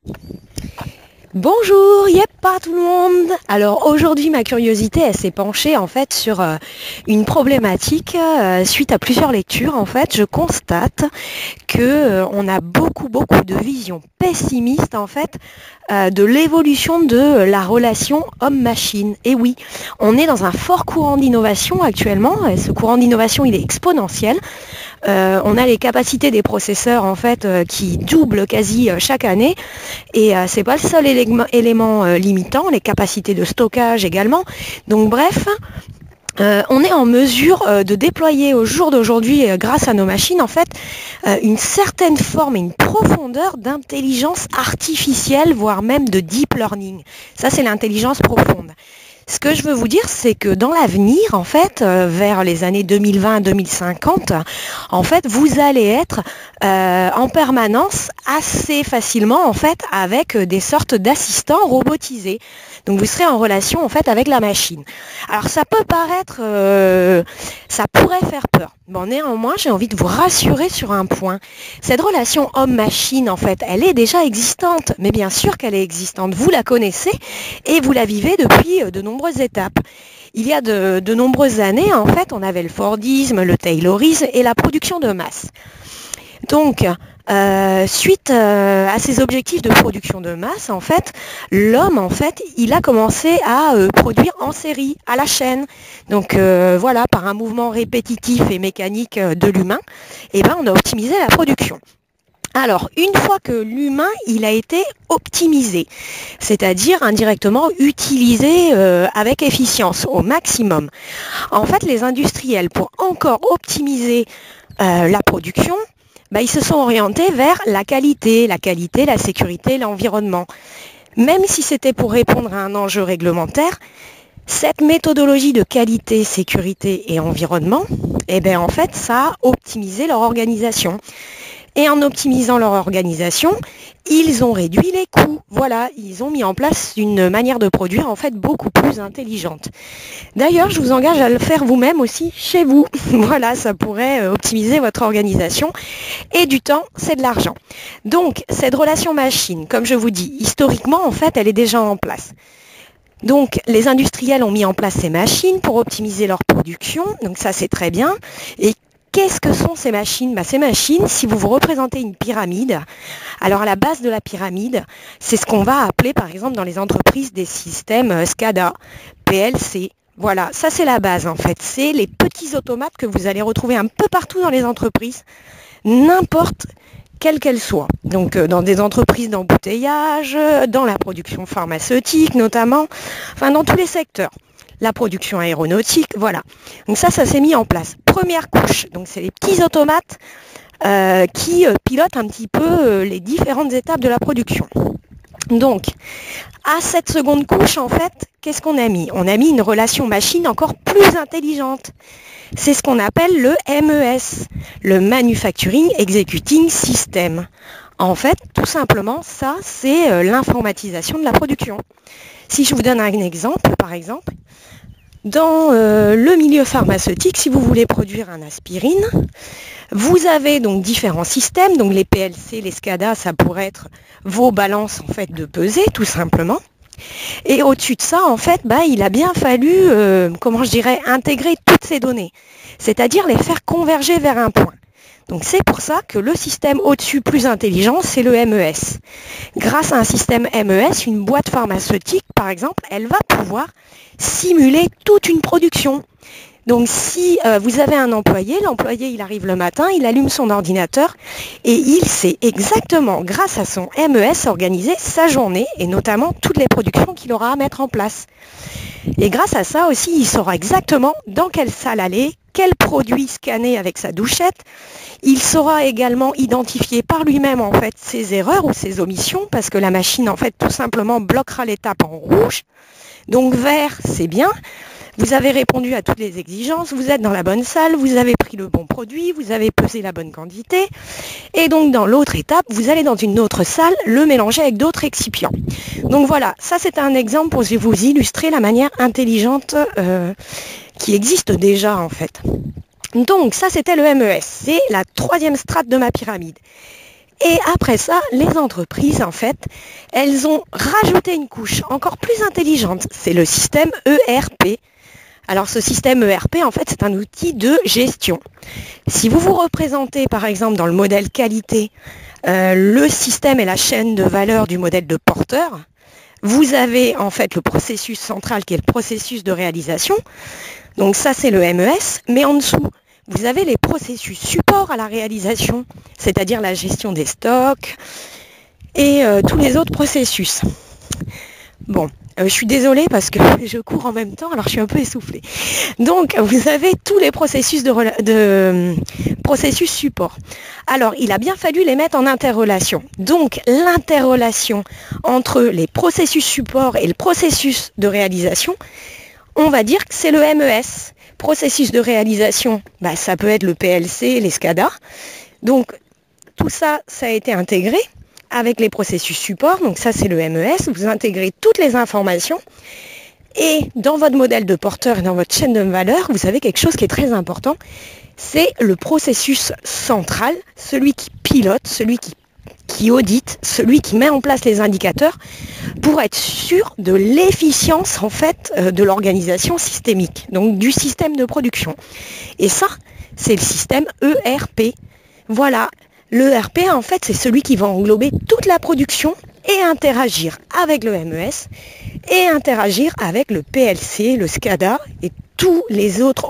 Bonjour, yep, pas tout le monde. Alors aujourd'hui ma curiosité elle s'est penchée en fait sur une problématique suite à plusieurs lectures. En fait je constate que on a beaucoup de visions pessimistes en fait de l'évolution de la relation homme-machine. Et oui, on est dans un fort courant d'innovation actuellement et ce courant d'innovation il est exponentiel. On a les capacités des processeurs en fait qui doublent quasi chaque année et c'est pas le seul élément limitant, les capacités de stockage également. Donc bref, on est en mesure de déployer au jour d'aujourd'hui, grâce à nos machines, en fait, une certaine forme et une profondeur d'intelligence artificielle, voire même de deep learning. Ça, c'est l'intelligence profonde. Ce que je veux vous dire, c'est que dans l'avenir, en fait, vers les années 2020-2050, en fait, vous allez être en permanence assez facilement, en fait, avec des sortes d'assistants robotisés. Donc, vous serez en relation, en fait, avec la machine. Alors, ça peut paraître, ça pourrait faire peur. Bon, néanmoins, j'ai envie de vous rassurer sur un point. Cette relation homme-machine, en fait, elle est déjà existante. Mais bien sûr qu'elle est existante. Vous la connaissez et vous la vivez depuis de nombreuses étapes. Il y a de nombreuses années, en fait, on avait le Fordisme, le Taylorisme et la production de masse. Donc, suite à ces objectifs de production de masse, en fait, l'homme, en fait, il a commencé à produire en série, à la chaîne. Donc, voilà, par un mouvement répétitif et mécanique de l'humain, eh ben, on a optimisé la production. Alors, une fois que l'humain, il a été optimisé, c'est-à-dire indirectement utilisé avec efficience, au maximum. En fait, les industriels, pour encore optimiser la production, ils se sont orientés vers la qualité, la sécurité, l'environnement. Même si c'était pour répondre à un enjeu réglementaire, cette méthodologie de qualité, sécurité et environnement, eh bien, en fait, ça a optimisé leur organisation. Et en optimisant leur organisation, ils ont réduit les coûts. Voilà, ils ont mis en place une manière de produire en fait beaucoup plus intelligente. D'ailleurs, je vous engage à le faire vous-même aussi chez vous. Voilà, ça pourrait optimiser votre organisation. Et du temps, c'est de l'argent. Donc, cette relation machine, comme je vous dis, historiquement, en fait, elle est déjà en place. Donc, les industriels ont mis en place ces machines pour optimiser leur production. Donc, ça, c'est très bien. Et qu'est-ce que sont ces machines ? Ces machines, si vous vous représentez une pyramide, alors à la base de la pyramide, c'est ce qu'on va appeler par exemple dans les entreprises des systèmes SCADA, PLC. Voilà, ça c'est la base en fait. C'est les petits automates que vous allez retrouver un peu partout dans les entreprises, n'importe quelle qu'elle soit. Donc dans des entreprises d'embouteillage, dans la production pharmaceutique notamment, enfin dans tous les secteurs. La production aéronautique, voilà. Donc ça s'est mis en place. Première couche, donc c'est les petits automates qui pilotent un petit peu les différentes étapes de la production. Donc, à cette seconde couche, en fait, qu'est-ce qu'on a mis ? On a mis une relation machine encore plus intelligente. C'est ce qu'on appelle le MES, le Manufacturing Executing System. En fait, tout simplement, ça, c'est l'informatisation de la production. Si je vous donne un exemple, par exemple, dans le milieu pharmaceutique, si vous voulez produire un aspirine, vous avez donc différents systèmes, donc les PLC, les SCADA, ça pourrait être vos balances en fait de pesée, tout simplement. Et au-dessus de ça, en fait, il a bien fallu, intégrer toutes ces données, c'est-à-dire les faire converger vers un point. Donc c'est pour ça que le système au-dessus plus intelligent, c'est le MES. Grâce à un système MES, une boîte pharmaceutique, par exemple, elle va pouvoir simuler toute une production. Donc si vous avez un employé, l'employé il arrive le matin, il allume son ordinateur et il sait exactement, grâce à son MES, organiser sa journée et notamment toutes les productions qu'il aura à mettre en place. Et grâce à ça aussi, il saura exactement dans quelle salle aller, quel produit scanner avec sa douchette. Il saura également identifier par lui-même en fait ses erreurs ou ses omissions parce que la machine en fait tout simplement bloquera l'étape en rouge. Donc vert, c'est bien. Vous avez répondu à toutes les exigences, vous êtes dans la bonne salle, vous avez pris le bon produit, vous avez pesé la bonne quantité. Et donc dans l'autre étape, vous allez dans une autre salle le mélanger avec d'autres excipients. Donc voilà, ça c'est un exemple pour vous illustrer la manière intelligente qui existe déjà en fait. Donc ça c'était le MES, c'est la troisième strate de ma pyramide. Et après ça, les entreprises, en fait, elles ont rajouté une couche encore plus intelligente. C'est le système ERP. Alors ce système ERP, en fait, c'est un outil de gestion. Si vous vous représentez, par exemple, dans le modèle qualité, le système et la chaîne de valeur du modèle de porteur, vous avez en fait le processus central qui est le processus de réalisation. Donc ça, c'est le MES. Mais en dessous, vous avez les processus support à la réalisation, c'est-à-dire la gestion des stocks et tous les autres processus. Bon, je suis désolée parce que je cours en même temps, alors je suis un peu essoufflée. Donc, vous avez tous les processus de processus support. Alors, il a bien fallu les mettre en interrelation. Donc, l'interrelation entre les processus support et le processus de réalisation, on va dire que c'est le MES. Processus de réalisation, ça peut être le PLC, les SCADA. Donc, tout ça, ça a été intégré avec les processus support. Donc ça, c'est le MES. Vous intégrez toutes les informations. Et dans votre modèle de porteur et dans votre chaîne de valeur, vous avez quelque chose qui est très important. C'est le processus central, celui qui pilote, celui qui audite, celui qui met en place les indicateurs pour être sûr de l'efficience en fait de l'organisation systémique, donc du système de production. Et ça, c'est le système ERP. Voilà, l'ERP en fait, c'est celui qui va englober toute la production et interagir avec le MES et interagir avec le PLC, le SCADA et tous les autres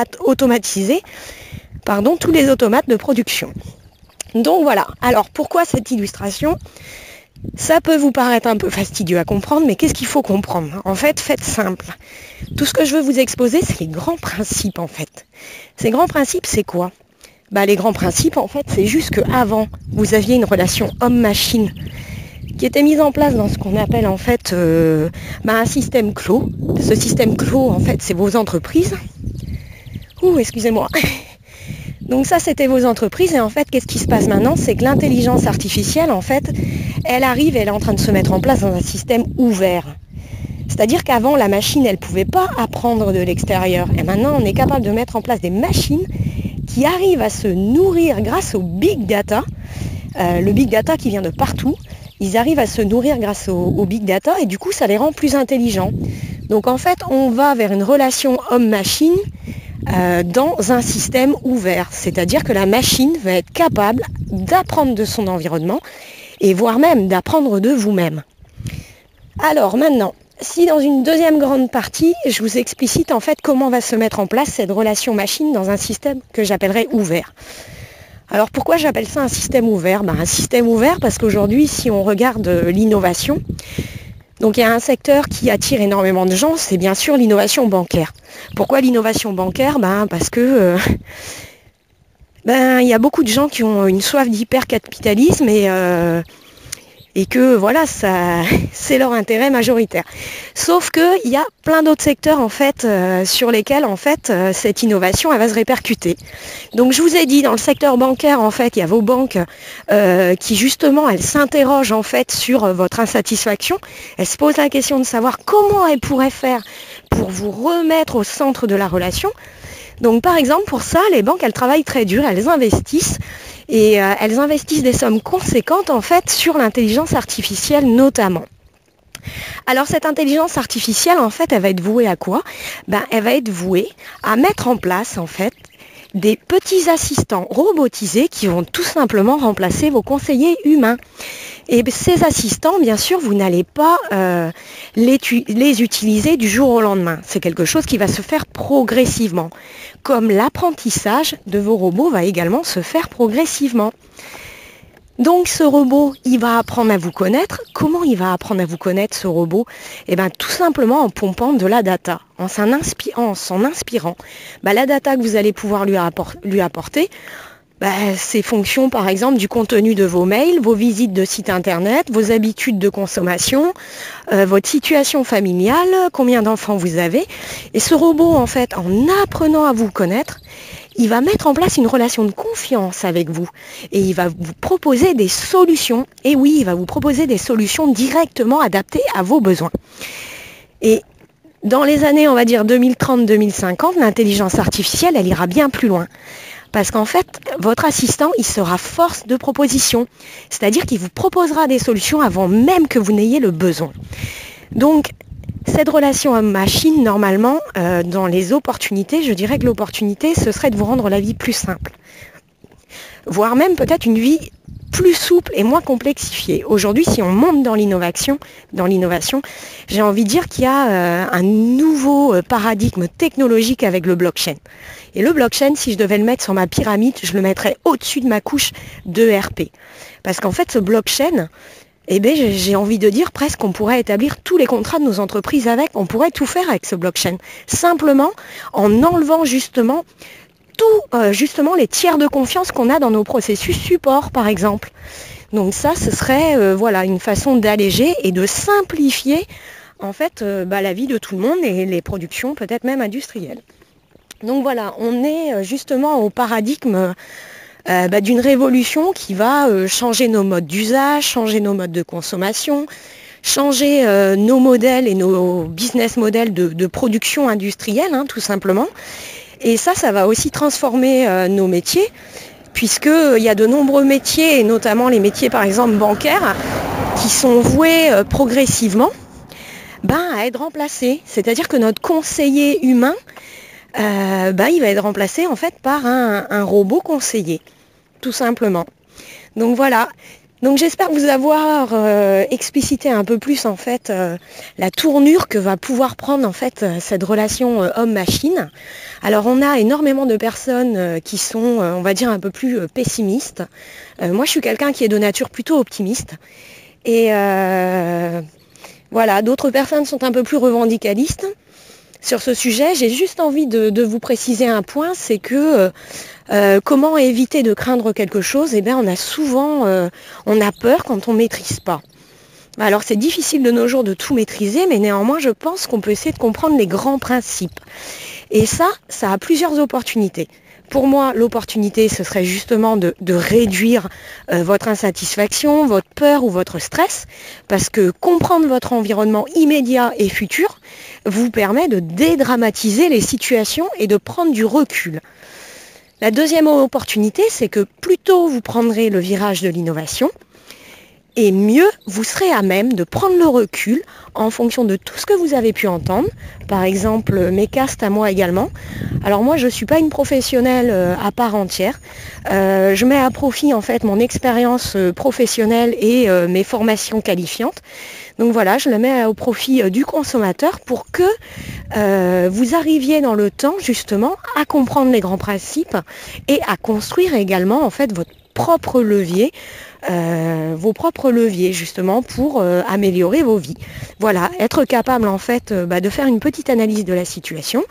tous les automates de production. Donc voilà, alors pourquoi cette illustration ? Ça peut vous paraître un peu fastidieux à comprendre, mais qu'est-ce qu'il faut comprendre ? En fait, faites simple. Tout ce que je veux vous exposer, c'est les grands principes en fait. Ces grands principes, c'est quoi ? Les grands principes, en fait, c'est juste qu'avant, vous aviez une relation homme-machine qui était mise en place dans ce qu'on appelle en fait un système clos. Ce système clos, en fait, c'est vos entreprises. Excusez-moi. Donc ça, c'était vos entreprises. Et en fait, qu'est-ce qui se passe maintenant ? C'est que l'intelligence artificielle, en fait, elle est en train de se mettre en place dans un système ouvert. C'est-à-dire qu'avant, la machine, elle ne pouvait pas apprendre de l'extérieur. Et maintenant, on est capable de mettre en place des machines qui arrivent à se nourrir grâce au big data. Le big data qui vient de partout. Ils arrivent à se nourrir grâce au big data et du coup, ça les rend plus intelligents. Donc en fait, on va vers une relation homme-machine dans un système ouvert. C'est-à-dire que la machine va être capable d'apprendre de son environnement et voire même d'apprendre de vous-même. Alors maintenant, si dans une deuxième grande partie, je vous explicite en fait comment va se mettre en place cette relation machine dans un système que j'appellerais ouvert. Alors pourquoi j'appelle ça un système ouvert ? Un système ouvert parce qu'aujourd'hui, si on regarde l'innovation, donc il y a un secteur qui attire énormément de gens, c'est bien sûr l'innovation bancaire. Pourquoi l'innovation bancaire ? Parce que il y a beaucoup de gens qui ont une soif d'hypercapitalisme et que voilà, ça, c'est leur intérêt majoritaire. Sauf qu'il y a plein d'autres secteurs en fait sur lesquels en fait cette innovation elle va se répercuter. Donc je vous ai dit dans le secteur bancaire en fait il y a vos banques qui justement elles s'interrogent en fait sur votre insatisfaction. Elles se posent la question de savoir comment elles pourraient faire pour vous remettre au centre de la relation. Donc par exemple pour ça les banques elles travaillent très dur, elles investissent. Et elles investissent des sommes conséquentes en fait sur l'intelligence artificielle notamment. Alors cette intelligence artificielle en fait elle va être vouée à quoi ? Elle va être vouée à mettre en place en fait des petits assistants robotisés qui vont tout simplement remplacer vos conseillers humains. Et ces assistants, bien sûr, vous n'allez pas les utiliser du jour au lendemain. C'est quelque chose qui va se faire progressivement. Comme l'apprentissage de vos robots va également se faire progressivement. Donc ce robot, il va apprendre à vous connaître. Comment il va apprendre à vous connaître ce robot ? Tout simplement en pompant de la data, en s'en inspirant. La data que vous allez pouvoir lui apporter, c'est fonction par exemple du contenu de vos mails, vos visites de sites internet, vos habitudes de consommation, votre situation familiale, combien d'enfants vous avez. Et ce robot, en fait, en apprenant à vous connaître, il va mettre en place une relation de confiance avec vous. Et il va vous proposer des solutions. Et oui, il va vous proposer des solutions directement adaptées à vos besoins. Et dans les années, on va dire 2030-2050, l'intelligence artificielle, elle ira bien plus loin. Parce qu'en fait, votre assistant, il sera force de proposition. C'est-à-dire qu'il vous proposera des solutions avant même que vous n'ayez le besoin. Donc, cette relation homme-machine, normalement, dans les opportunités, je dirais que l'opportunité, ce serait de vous rendre la vie plus simple. Voire même peut-être une vie plus souple et moins complexifiée. Aujourd'hui, si on monte dans l'innovation, j'ai envie de dire qu'il y a un nouveau paradigme technologique avec le blockchain. Et le blockchain, si je devais le mettre sur ma pyramide, je le mettrais au-dessus de ma couche d'ERP. Parce qu'en fait, ce blockchain, j'ai envie de dire presque qu'on pourrait établir tous les contrats de nos entreprises avec, on pourrait tout faire avec ce blockchain. Simplement en enlevant justement les tiers de confiance qu'on a dans nos processus support, par exemple. Donc ça, ce serait une façon d'alléger et de simplifier en fait la vie de tout le monde et les productions peut-être même industrielles. Donc voilà, on est justement au paradigme d'une révolution qui va changer nos modes d'usage, changer nos modes de consommation, changer nos modèles et nos business models de production industrielle, tout simplement. Et ça va aussi transformer nos métiers, puisqu'il y a de nombreux métiers, et notamment les métiers par exemple bancaires, qui sont voués progressivement à être remplacés. C'est-à-dire que notre conseiller humain, il va être remplacé en fait par un robot conseiller, tout simplement. Donc voilà. Donc j'espère vous avoir explicité un peu plus en fait la tournure que va pouvoir prendre en fait cette relation homme-machine. Alors on a énormément de personnes qui sont, on va dire, un peu plus pessimistes. Moi je suis quelqu'un qui est de nature plutôt optimiste. Et d'autres personnes sont un peu plus revendicalistes. Sur ce sujet, j'ai juste envie de vous préciser un point, c'est que comment éviter de craindre quelque chose ? On a souvent, on a peur quand on ne maîtrise pas. Alors c'est difficile de nos jours de tout maîtriser, mais néanmoins je pense qu'on peut essayer de comprendre les grands principes. Et ça a plusieurs opportunités. Pour moi, l'opportunité, ce serait justement de réduire votre insatisfaction, votre peur ou votre stress, parce que comprendre votre environnement immédiat et futur vous permet de dédramatiser les situations et de prendre du recul. La deuxième opportunité, c'est que plus tôt vous prendrez le virage de l'innovation, et mieux vous serez à même de prendre le recul en fonction de tout ce que vous avez pu entendre. Par exemple, mes castes à moi également. Alors moi, je ne suis pas une professionnelle à part entière. Je mets à profit en fait mon expérience professionnelle et mes formations qualifiantes. Donc voilà, je le mets au profit du consommateur pour que vous arriviez dans le temps justement à comprendre les grands principes et à construire également en fait votre propre levier, vos propres leviers justement pour améliorer vos vies. Voilà, être capable en fait de faire une petite analyse de la situation,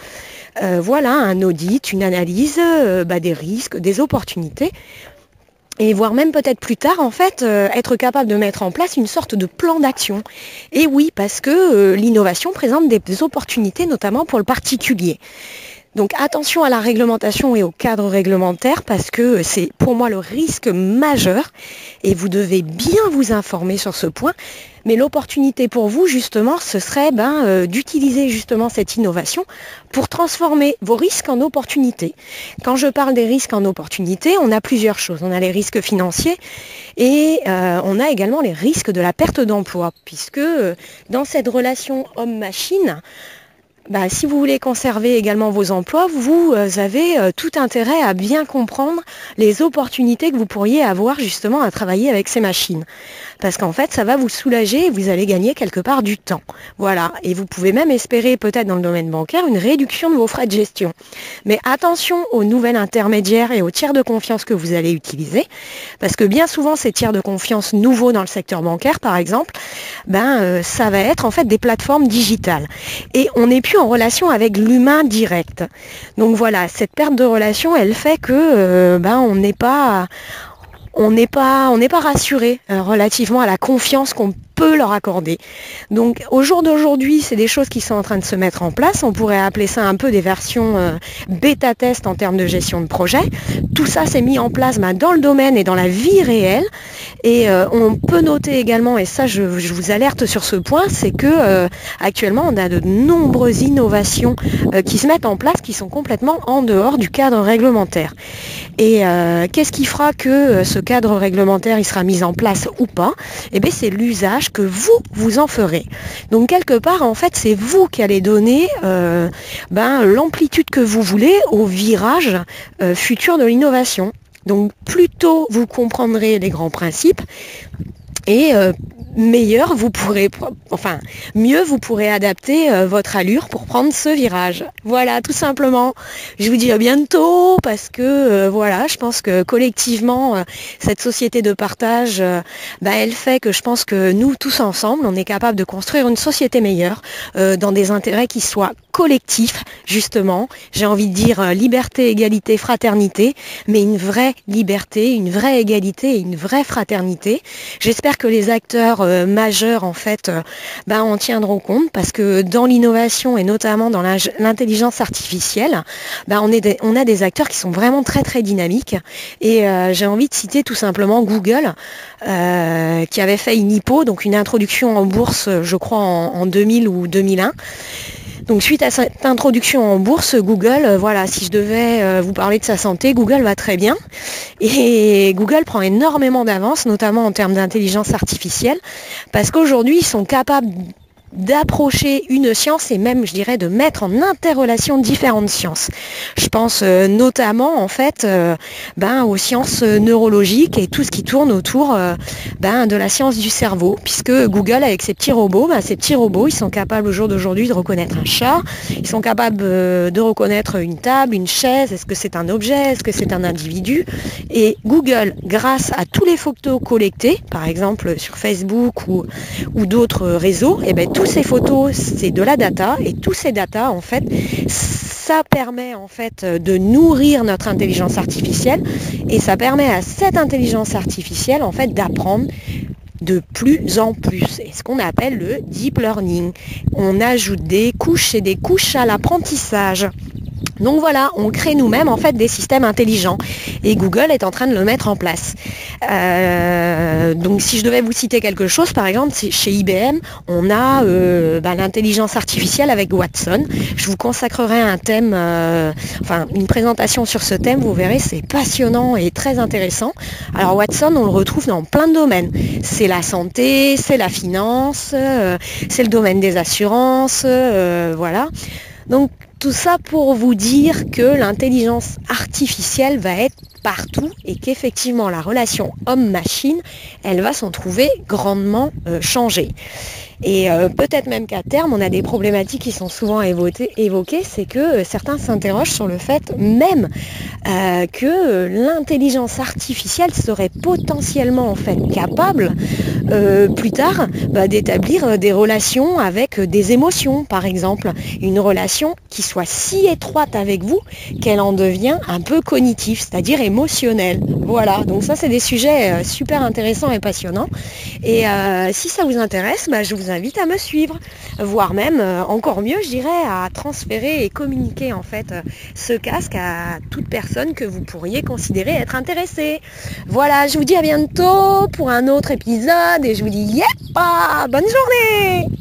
un audit, une analyse des risques, des opportunités, et voire même peut-être plus tard en fait être capable de mettre en place une sorte de plan d'action. Et oui, parce que l'innovation présente des opportunités notamment pour le particulier. Donc attention à la réglementation et au cadre réglementaire parce que c'est pour moi le risque majeur et vous devez bien vous informer sur ce point. Mais l'opportunité pour vous justement ce serait d'utiliser justement cette innovation pour transformer vos risques en opportunités. Quand je parle des risques en opportunités, on a plusieurs choses. On a les risques financiers et on a également les risques de la perte d'emploi puisque dans cette relation homme-machine, si vous voulez conserver également vos emplois, vous avez tout intérêt à bien comprendre les opportunités que vous pourriez avoir justement à travailler avec ces machines. Parce qu'en fait, ça va vous soulager et vous allez gagner quelque part du temps. Voilà. Et vous pouvez même espérer peut-être dans le domaine bancaire une réduction de vos frais de gestion. Mais attention aux nouvelles intermédiaires et aux tiers de confiance que vous allez utiliser. Parce que bien souvent, ces tiers de confiance nouveaux dans le secteur bancaire, par exemple, ça va être en fait des plateformes digitales. Et on n'est plus en relation avec l'humain direct. Donc voilà, cette perte de relation, elle fait que on n'est pas rassuré relativement à la confiance qu'on peut leur accorder. Donc au jour d'aujourd'hui, c'est des choses qui sont en train de se mettre en place. On pourrait appeler ça un peu des versions bêta-test en termes de gestion de projet. Tout ça s'est mis en place dans le domaine et dans la vie réelle. Et on peut noter également, et ça je vous alerte sur ce point, c'est que actuellement on a de nombreuses innovations qui se mettent en place qui sont complètement en dehors du cadre réglementaire. Et qu'est-ce qui fera que ce cadre réglementaire il sera mis en place ou pas? Eh bien c'est l'usage que vous en ferez. Donc quelque part en fait c'est vous qui allez donner l'amplitude que vous voulez au virage futur de l'innovation. Donc plus tôt vous comprendrez les grands principes et mieux vous pourrez adapter votre allure pour prendre ce virage. Voilà, tout simplement. Je vous dis à bientôt parce que je pense que collectivement, cette société de partage, elle fait que je pense que nous, tous ensemble, on est capable de construire une société meilleure dans des intérêts qui soient collectifs, justement. J'ai envie de dire liberté, égalité, fraternité, mais une vraie liberté, une vraie égalité et une vraie fraternité. J'espère que les acteurs majeurs en fait en tiendront compte parce que dans l'innovation et notamment dans l'intelligence artificielle, on a des acteurs qui sont vraiment très très dynamiques et j'ai envie de citer tout simplement Google qui avait fait une IPO, donc une introduction en bourse je crois en 2000 ou 2001. Donc suite à cette introduction en bourse, Google, si je devais vous parler de sa santé, Google va très bien. Et Google prend énormément d'avance, notamment en termes d'intelligence artificielle, parce qu'aujourd'hui, ils sont capables d'approcher une science et même, je dirais, de mettre en interrelation différentes sciences. Je pense notamment, en fait, aux sciences neurologiques et tout ce qui tourne autour de la science du cerveau, puisque Google, avec ses petits robots, ils sont capables au jour d'aujourd'hui de reconnaître un chat, ils sont capables de reconnaître une table, une chaise, est-ce que c'est un objet, est-ce que c'est un individu, et Google, grâce à tous les photos collectées, par exemple sur Facebook ou d'autres réseaux, toutes ces photos, c'est de la data et tous ces data, en fait, ça permet en fait de nourrir notre intelligence artificielle et ça permet à cette intelligence artificielle en fait d'apprendre de plus en plus. C'est ce qu'on appelle le deep learning. On ajoute des couches et des couches à l'apprentissage. Donc voilà, on crée nous-mêmes en fait des systèmes intelligents et Google est en train de le mettre en place. Donc si je devais vous citer quelque chose, par exemple, chez IBM, on a l'intelligence artificielle avec Watson. Je vous consacrerai un thème, une présentation sur ce thème, vous verrez, c'est passionnant et très intéressant. Alors Watson, on le retrouve dans plein de domaines. C'est la santé, c'est la finance, c'est le domaine des assurances, voilà. Donc tout ça pour vous dire que l'intelligence artificielle va être partout et qu'effectivement la relation homme-machine, elle va s'en trouver grandement changée. Et peut-être même qu'à terme, on a des problématiques qui sont souvent évoquées, c'est que certains s'interrogent sur le fait même que l'intelligence artificielle serait potentiellement en fait capable plus tard d'établir des relations avec des émotions, par exemple. Une relation qui soit si étroite avec vous qu'elle en devient un peu cognitive, c'est-à-dire émotionnelle. Voilà, donc ça c'est des sujets super intéressants et passionnants. Et si ça vous intéresse, je vous invite à me suivre, voire même encore mieux, je dirais, à transférer et communiquer en fait ce casque à toute personne que vous pourriez considérer être intéressée. Voilà, je vous dis à bientôt pour un autre épisode et je vous dis bonne journée.